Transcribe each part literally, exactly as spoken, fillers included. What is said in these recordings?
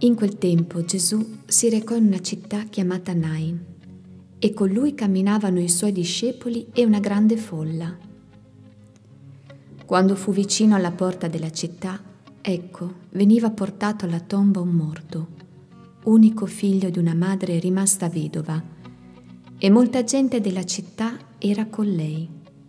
In quel tempo Gesù si recò in una città chiamata Nain, e con lui camminavano i suoi discepoli e una grande folla. Quando fu vicino alla porta della città, ecco, veniva portato alla tomba un morto, unico figlio di una madre rimasta vedova, e molta gente della città era con lei.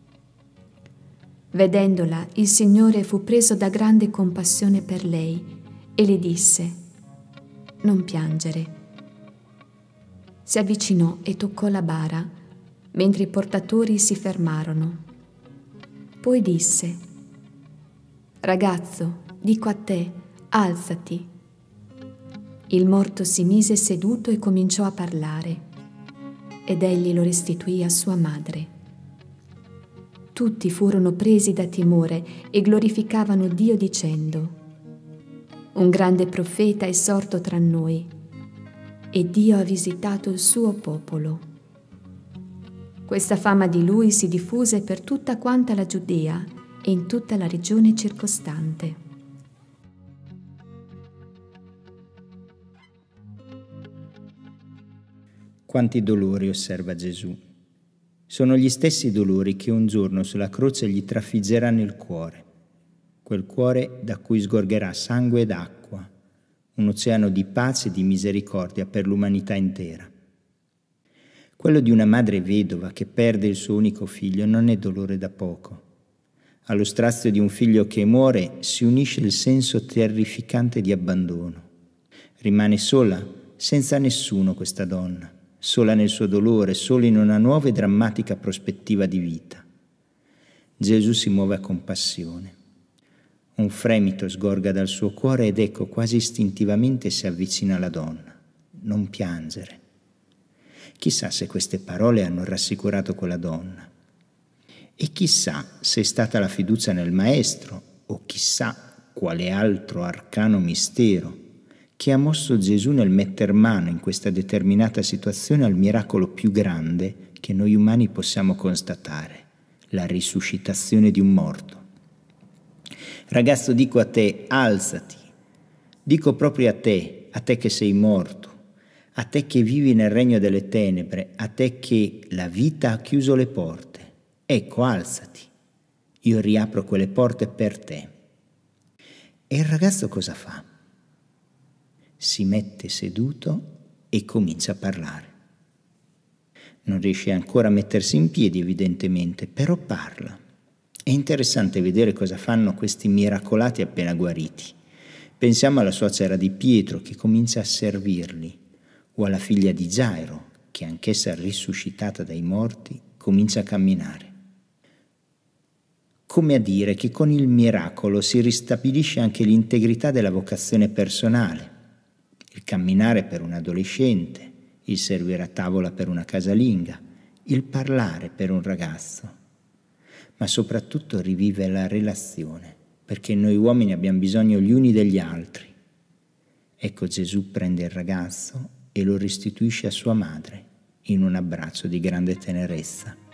Vedendola, il Signore fu preso da grande compassione per lei e le disse: «Non piangere». Si avvicinò e toccò la bara, mentre i portatori si fermarono. Poi disse: «Ragazzo, dico a te, alzati». Il morto si mise seduto e cominciò a parlare, ed egli lo restituì a sua madre. Tutti furono presi da timore e glorificavano Dio dicendo: «Un grande profeta è sorto tra noi, e Dio ha visitato il suo popolo». Questa fama di lui si diffuse per tutta quanta la Giudea e in tutta la regione circostante. Quanti dolori osserva Gesù. Sono gli stessi dolori che un giorno sulla croce gli trafiggeranno il cuore, quel cuore da cui sgorgerà sangue ed acqua, un oceano di pace e di misericordia per l'umanità intera. Quello di una madre vedova che perde il suo unico figlio non è dolore da poco. Allo strazio di un figlio che muore si unisce il senso terrificante di abbandono. Rimane sola, senza nessuno questa donna, sola nel suo dolore, sola in una nuova e drammatica prospettiva di vita. Gesù si muove a compassione. Un fremito sgorga dal suo cuore ed ecco quasi istintivamente si avvicina alla donna. Non piangere. Chissà se queste parole hanno rassicurato quella donna. E chissà se è stata la fiducia nel Maestro, o chissà quale altro arcano mistero che ha mosso Gesù nel metter mano in questa determinata situazione al miracolo più grande che noi umani possiamo constatare, la risuscitazione di un morto. Ragazzo, dico a te, alzati. Dico proprio a te, a te che sei morto, a te che vivi nel regno delle tenebre, a te che la vita ha chiuso le porte. Ecco, alzati. Io riapro quelle porte per te. E il ragazzo cosa fa? Si mette seduto e comincia a parlare. Non riesce ancora a mettersi in piedi, evidentemente, però parla. È interessante vedere cosa fanno questi miracolati appena guariti. Pensiamo alla suocera di Pietro che comincia a servirli, o alla figlia di Gairo, che anch'essa risuscitata dai morti, comincia a camminare. Come a dire che con il miracolo si ristabilisce anche l'integrità della vocazione personale. Il camminare per un adolescente, il servire a tavola per una casalinga, il parlare per un ragazzo, ma soprattutto rivive la relazione, perché noi uomini abbiamo bisogno gli uni degli altri. Ecco, Gesù prende il ragazzo e lo restituisce a sua madre in un abbraccio di grande tenerezza.